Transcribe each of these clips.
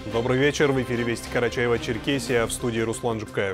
Добрый вечер. В эфире Вести Карачаево-Черкесия, в студии Руслан Жукаев.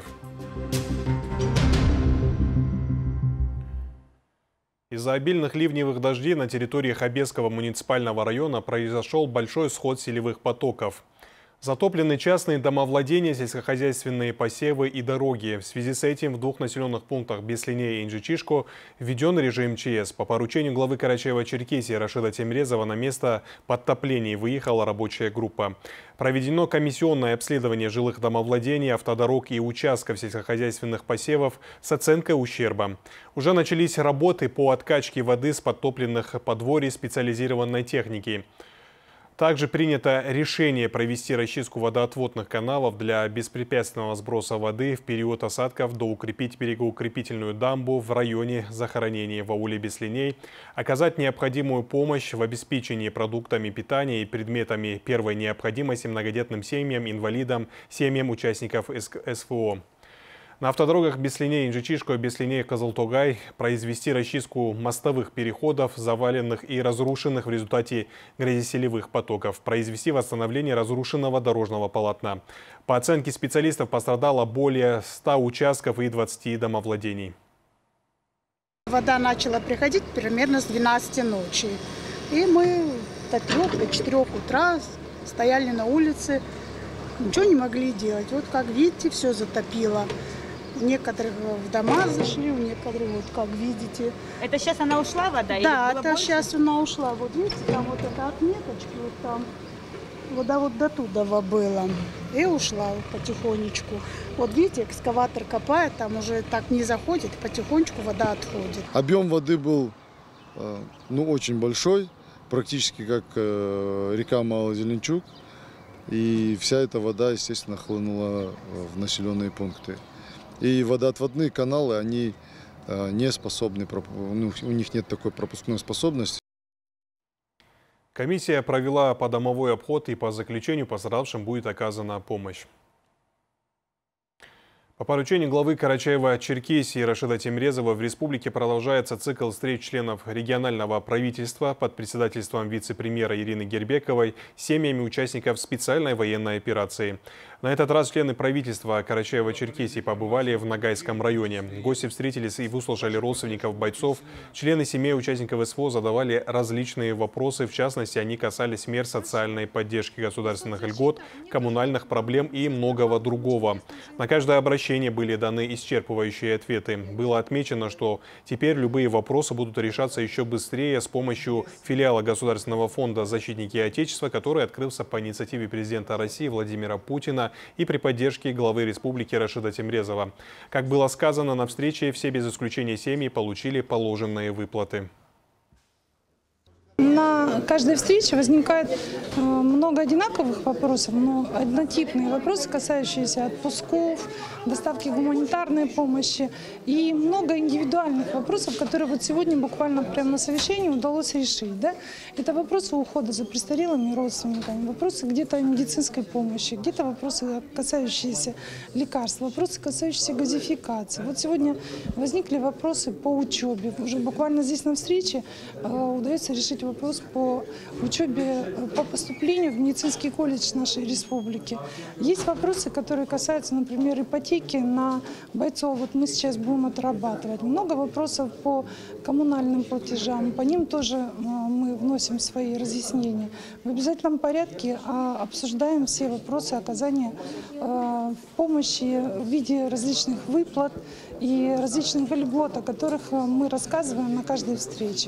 Из-за обильных ливневых дождей на территории Хабесского муниципального района произошел большой сход селевых потоков. Затоплены частные домовладения, сельскохозяйственные посевы и дороги. В связи с этим в двух населенных пунктах Беслине и Инжичишко введен режим ЧС. По поручению главы Карачаева-Черкесии Рашида Темрезова на место подтоплений выехала рабочая группа. Проведено комиссионное обследование жилых домовладений, автодорог и участков сельскохозяйственных посевов с оценкой ущерба. Уже начались работы по откачке воды с подтопленных подворий специализированной техники. Также принято решение провести расчистку водоотводных каналов для беспрепятственного сброса воды в период осадков, доукрепить берегоукрепительную дамбу в районе захоронений в ауле Беслиней, оказать необходимую помощь в обеспечении продуктами питания и предметами первой необходимости многодетным семьям, инвалидам, семьям участников СВО. На автодорогах Беслине, Инжичишко, Беслине, Козылтогай произвести расчистку мостовых переходов, заваленных и разрушенных в результате грязеселевых потоков, произвести восстановление разрушенного дорожного полотна. По оценке специалистов пострадало более 100 участков и 20 домовладений. Вода начала приходить примерно с 12 ночи. И мы до 3-4 утра стояли на улице, ничего не могли делать. Вот как видите, все затопило. Некоторых в дома зашли, у некоторых, вот как видите. Это сейчас она ушла, вода? Да, это больше? Сейчас она ушла. Вот видите, там вот эта отметочка, вот там вода вот до туда была. И ушла потихонечку. Вот видите, экскаватор копает, там уже так не заходит, потихонечку вода отходит. Объем воды был очень большой, практически как река Малый Зеленчук. И вся эта вода, естественно, хлынула в населенные пункты. И водоотводные каналы, они не способны, у них нет такой пропускной способности. Комиссия провела подомовой обход, и по заключению пострадавшим будет оказана помощь. По поручению главы Карачаева-Черкесии Рашида Темрезова в республике продолжается цикл встреч членов регионального правительства под председательством вице-премьера Ирины Гербековой с семьями участников специальной военной операции. На этот раз члены правительства Карачаева-Черкесии побывали в Ногайском районе. Гости встретились и выслушали родственников бойцов. Члены семей участников СВО задавали различные вопросы. В частности, они касались мер социальной поддержки, государственных льгот, коммунальных проблем и многого другого. На каждое обращение были даны исчерпывающие ответы. Было отмечено, что теперь любые вопросы будут решаться еще быстрее с помощью филиала Государственного фонда «Защитники Отечества», который открылся по инициативе президента России Владимира Путина и при поддержке главы республики Рашида Темрезова. Как было сказано на встрече, все без исключения семьи получили положенные выплаты. На каждой встрече возникает много одинаковых вопросов, но однотипные вопросы, касающиеся отпусков, доставки гуманитарной помощи и много индивидуальных вопросов, которые вот сегодня буквально прямо на совещании удалось решить. Да? Это вопросы ухода за престарелыми родственниками, вопросы где-то медицинской помощи, где-то вопросы, касающиеся лекарств, вопросы, касающиеся газификации. Вот сегодня возникли вопросы по учебе. Уже буквально здесь на встрече удается решить вопрос по учебе, по поступлению в медицинский колледж нашей республики. Есть вопросы, которые касаются, например, ипотеки на бойцов. Вот мы сейчас будем отрабатывать. Много вопросов по коммунальным платежам. По ним тоже мы вносим свои разъяснения. В обязательном порядке обсуждаем все вопросы оказания помощи в виде различных выплат и различных льгот, о которых мы рассказываем на каждой встрече.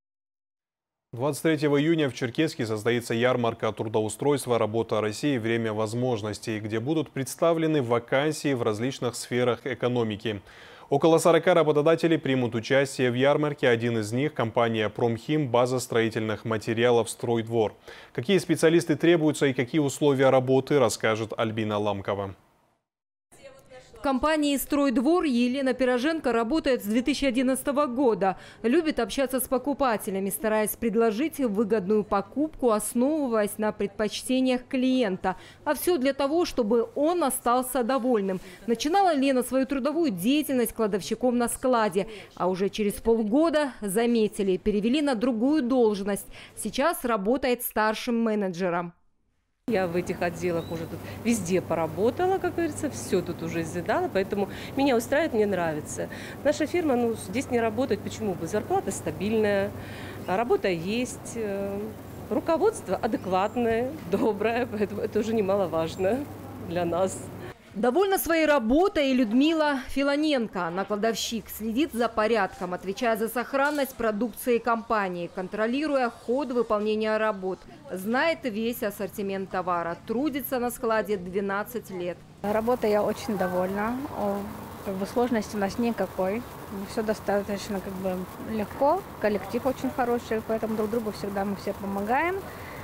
23 июня в Черкесске состоится ярмарка трудоустройства «Работа России. Время возможностей», где будут представлены вакансии в различных сферах экономики. Около 40 работодателей примут участие в ярмарке. Один из них – компания «Промхим», база строительных материалов «Стройдвор». Какие специалисты требуются и какие условия работы, расскажет Альбина Ламкова. В компании «Стройдвор» Елена Пироженко работает с 2011 года. Любит общаться с покупателями, стараясь предложить выгодную покупку, основываясь на предпочтениях клиента. А все для того, чтобы он остался довольным. Начинала Лена свою трудовую деятельность кладовщиком на складе. А уже через полгода, заметили, перевели на другую должность. Сейчас работает старшим менеджером. Я в этих отделах уже тут везде поработала, как говорится, все тут уже изведала, поэтому меня устраивает, мне нравится. Наша фирма, здесь не работает, почему бы? Зарплата стабильная, работа есть, руководство адекватное, доброе, поэтому это уже немаловажно для нас. Довольна своей работой и Людмила Филоненко. Она кладовщик, следит за порядком, отвечая за сохранность продукции компании, контролируя ход выполнения работ. Знает весь ассортимент товара. Трудится на складе 12 лет. Работой я очень довольна. Сложности у нас никакой. Все достаточно легко. Коллектив очень хороший, поэтому друг другу всегда мы все помогаем.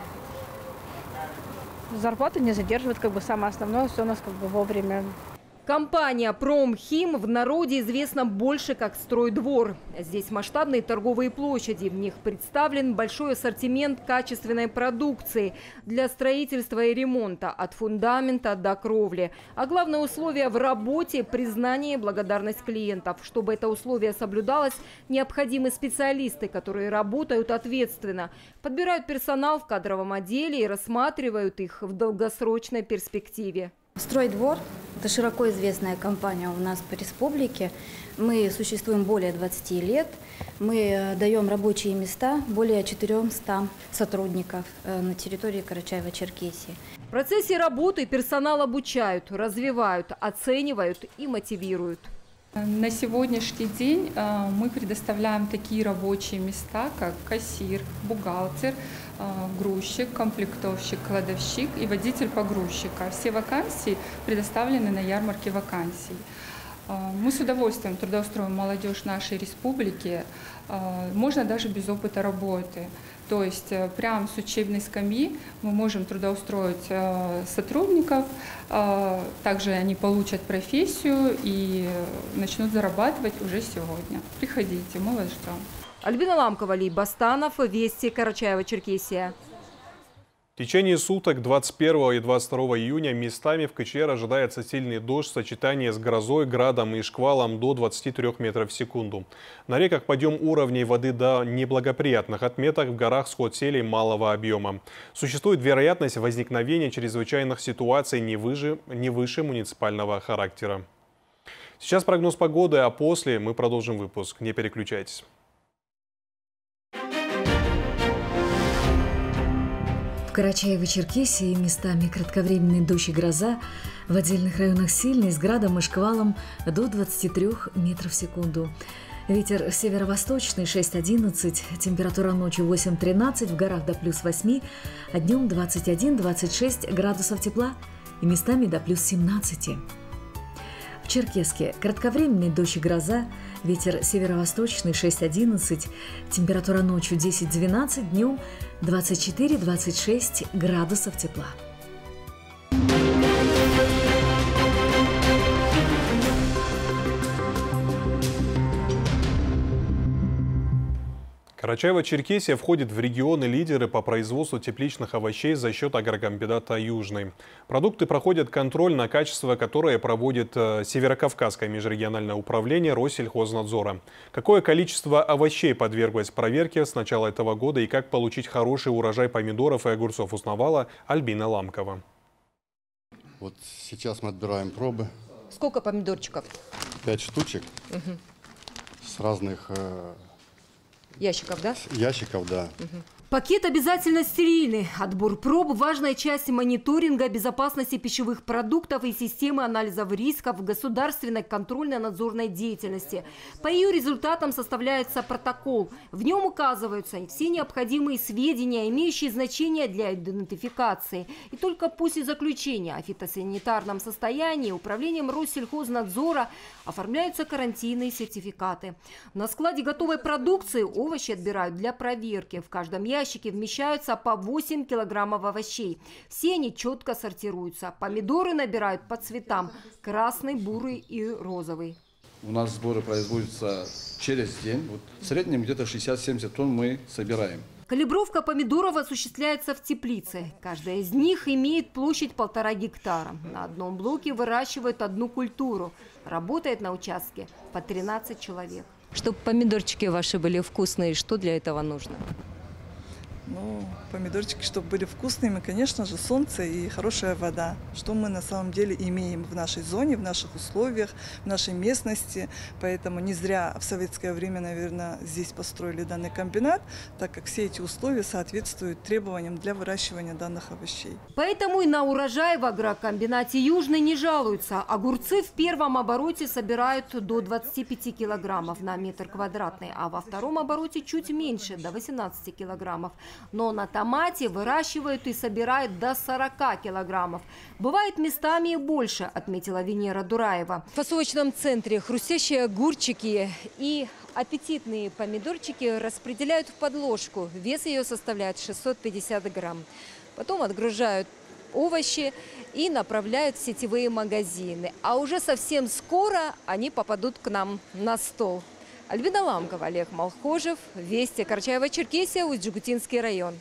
Зарплату не задерживают, самое основное, все у нас вовремя. Компания «Промхим» в народе известна больше как «Стройдвор». Здесь масштабные торговые площади. В них представлен большой ассортимент качественной продукции для строительства и ремонта, от фундамента до кровли. А главное условие в работе – признание и благодарность клиентов. Чтобы это условие соблюдалось, необходимы специалисты, которые работают ответственно, подбирают персонал в кадровом отделе и рассматривают их в долгосрочной перспективе. «Стройдвор» – это широко известная компания у нас по республике. Мы существуем более 20 лет. Мы даем рабочие места более 400 сотрудников на территории Карачаево-Черкесии. В процессе работы персонал обучают, развивают, оценивают и мотивируют. На сегодняшний день мы предоставляем такие рабочие места, как кассир, бухгалтер, грузчик, комплектовщик, кладовщик и водитель погрузчика. Все вакансии предоставлены на ярмарке вакансий. Мы с удовольствием трудоустроим молодежь нашей республики, можно даже без опыта работы. То есть прямо с учебной скамьи мы можем трудоустроить сотрудников, также они получат профессию и начнут зарабатывать уже сегодня. Приходите, мы вас ждем. Альбина Ламкова, Ли Бастанов, Вести, Карачаево-Черкесия. В течение суток 21 и 22 июня местами в КЧР ожидается сильный дождь в сочетании с грозой, градом и шквалом до 23 метров в секунду. На реках подъем уровней воды до неблагоприятных отметок, в горах сход селей малого объема. Существует вероятность возникновения чрезвычайных ситуаций не выше муниципального характера. Сейчас прогноз погоды, а после мы продолжим выпуск. Не переключайтесь. В Карачаево-Черкесии местами кратковременный дождь и гроза, в отдельных районах сильный, с градом и шквалом до 23 метров в секунду. Ветер северо-восточный 6-11, температура ночью 8-13, в горах до плюс 8, а днем 21-26 градусов тепла и местами до плюс 17. В Черкесске кратковременный дождь и гроза, ветер северо-восточный 6-11, температура ночью 10-12, днем 24-26 градусов тепла. Карачаево-Черкесия входит в регионы-лидеры по производству тепличных овощей за счет агрокомбината «Южный». Продукты проходят контроль на качество, которое проводит Северокавказское межрегиональное управление Россельхознадзора. Какое количество овощей подверглось проверке с начала этого года и как получить хороший урожай помидоров и огурцов, узнавала Альбина Ламкова. Вот сейчас мы отбираем пробы. Сколько помидорчиков? 5 штучек с разных... Ящиков, да? Ящиков, да. Пакет обязательно стерильный. Отбор проб – важная часть мониторинга безопасности пищевых продуктов и системы анализов рисков государственной контрольно-надзорной деятельности. По ее результатам составляется протокол. В нем указываются все необходимые сведения, имеющие значение для идентификации. И только после заключения о фитосанитарном состоянии управлением Россельхознадзора оформляются карантинные сертификаты. На складе готовой продукции овощи отбирают для проверки. В каждом ящике вмещаются по 8 килограммов овощей. Все они четко сортируются. Помидоры набирают по цветам – красный, бурый и розовый. У нас сборы производятся через день. В среднем где-то 60-70 тонн мы собираем. Калибровка помидоров осуществляется в теплице. Каждая из них имеет площадь 1,5 гектара. На одном блоке выращивают одну культуру. Работает на участке по 13 человек. Чтобы помидорчики ваши были вкусные, что для этого нужно? Ну, помидорчики, чтобы были вкусными, конечно же, солнце и хорошая вода. Что мы на самом деле имеем в нашей зоне, в наших условиях, в нашей местности. Поэтому не зря в советское время, наверное, здесь построили данный комбинат, так как все эти условия соответствуют требованиям для выращивания данных овощей. Поэтому и на урожай в агрокомбинате «Южный» не жалуются. Огурцы в первом обороте собирают до 25 килограммов на метр квадратный, а во втором обороте чуть меньше, до 18 килограммов. Но на томате выращивают и собирают до 40 килограммов. Бывает местами и больше, отметила Венера Дураева. В фасовочном центре хрустящие огурчики и аппетитные помидорчики распределяют в подложку. Вес ее составляет 650 грамм. Потом отгружают овощи и направляют в сетевые магазины. А уже совсем скоро они попадут к нам на стол. Альбина Ламкова, Олег Малхожев, Вести, Карачаево-Черкесия, Усть-Жигутинский район.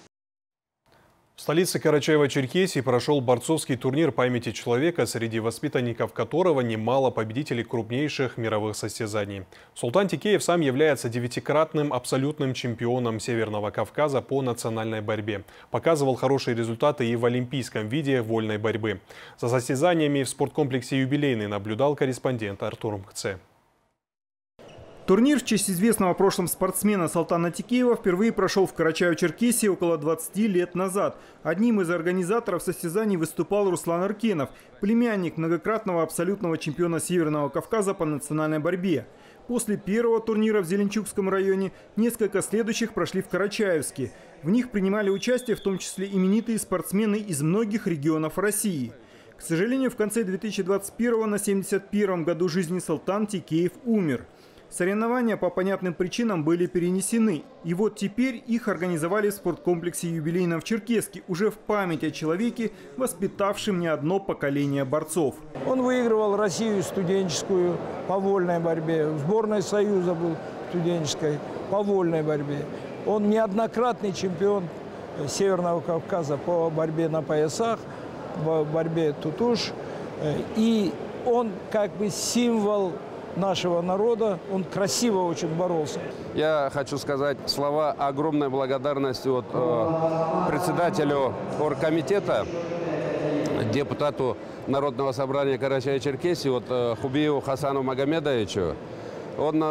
В столице Карачаево-Черкесии прошел борцовский турнир памяти человека, среди воспитанников которого немало победителей крупнейших мировых состязаний. Султан Текеев сам является 9-кратным абсолютным чемпионом Северного Кавказа по национальной борьбе. Показывал хорошие результаты и в олимпийском виде вольной борьбы. За состязаниями в спорткомплексе «Юбилейный» наблюдал корреспондент Артур Мкце. Турнир в честь известного в прошлом спортсмена Султана Текеева впервые прошел в Карачаево-Черкесии около 20 лет назад. Одним из организаторов состязаний выступал Руслан Аркенов, племянник многократного абсолютного чемпиона Северного Кавказа по национальной борьбе. После первого турнира в Зеленчукском районе несколько следующих прошли в Карачаевске. В них принимали участие в том числе именитые спортсмены из многих регионов России. К сожалению, в конце 2021-го на 71-м году жизни Султан Текеев умер. Соревнования по понятным причинам были перенесены. И вот теперь их организовали в спорткомплексе «Юбилейном» в Черкесске, уже в память о человеке, воспитавшем не одно поколение борцов. Он выигрывал Россию студенческую по вольной борьбе. В сборной Союза был студенческой по вольной борьбе. Он неоднократный чемпион Северного Кавказа по борьбе на поясах, по борьбе тутуш. И он как бы символ нашего народа, он красиво очень боролся. Я хочу сказать слова огромной благодарности председателю оргкомитета, депутату Народного собрания Карачаево-Черкесии, Хубиеву Хасану Магомедовичу. Он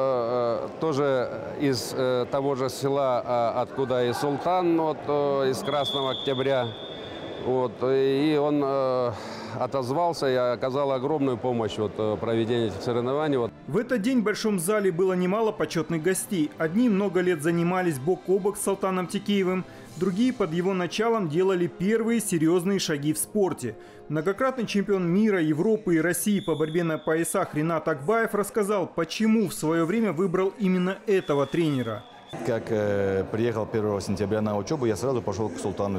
тоже из того же села, откуда и Султан, из Красного Октября. И он отозвался и оказал огромную помощь в проведении этих соревнований. В этот день в Большом зале было немало почетных гостей. Одни много лет занимались бок о бок с Султаном Текеевым, другие под его началом делали первые серьезные шаги в спорте. Многократный чемпион мира, Европы и России по борьбе на поясах Ринат Акбаев рассказал, почему в свое время выбрал именно этого тренера. Как приехал 1 сентября на учебу, я сразу пошел к Султану.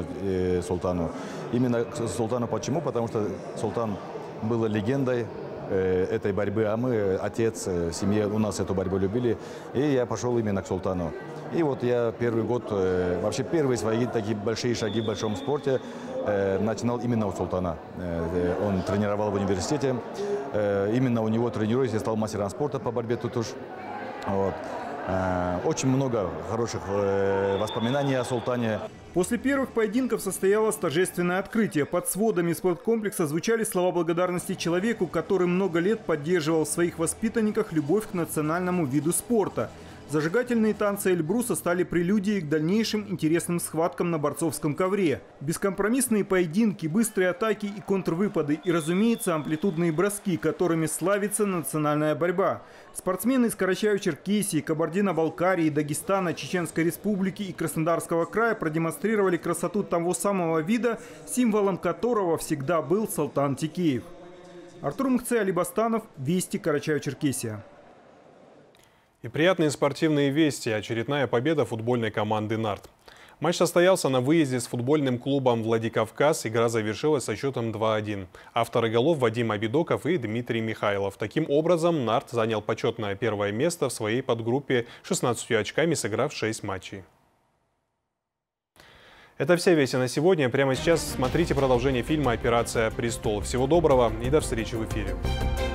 Именно к Султану почему? Потому что Султан был легендой этой борьбы, а мы, отец, семья, у нас эту борьбу любили. И я пошел именно к Султану. И вот я первый год, вообще первые свои такие большие шаги в большом спорте начинал именно у Султана. Он тренировал в университете. Именно у него тренируясь, я стал мастером спорта по борьбе тутуш. Очень много хороших воспоминаний о Султане. После первых поединков состоялось торжественное открытие. Под сводами спорткомплекса звучали слова благодарности человеку, который много лет поддерживал в своих воспитанниках любовь к национальному виду спорта. Зажигательные танцы Эльбруса стали прелюдией к дальнейшим интересным схваткам на борцовском ковре. Бескомпромиссные поединки, быстрые атаки и контрвыпады и, разумеется, амплитудные броски, которыми славится национальная борьба. Спортсмены из Карачаево-Черкесии, Кабардино-Балкарии, Дагестана, Чеченской Республики и Краснодарского края продемонстрировали красоту того самого вида, символом которого всегда был Султан Текеев. Артур Мкце, Али Бастанов, Вести, Карачаево-Черкесия. И приятные спортивные вести. Очередная победа футбольной команды «Нарт». Матч состоялся на выезде с футбольным клубом «Владикавказ». Игра завершилась со счетом 2-1. Авторы голов Вадим Абидоков и Дмитрий Михайлов. Таким образом, «Нарт» занял почетное первое место в своей подгруппе 16 очками, сыграв 6 матчей. Это все вести на сегодня. Прямо сейчас смотрите продолжение фильма «Операция Престол». Всего доброго и до встречи в эфире.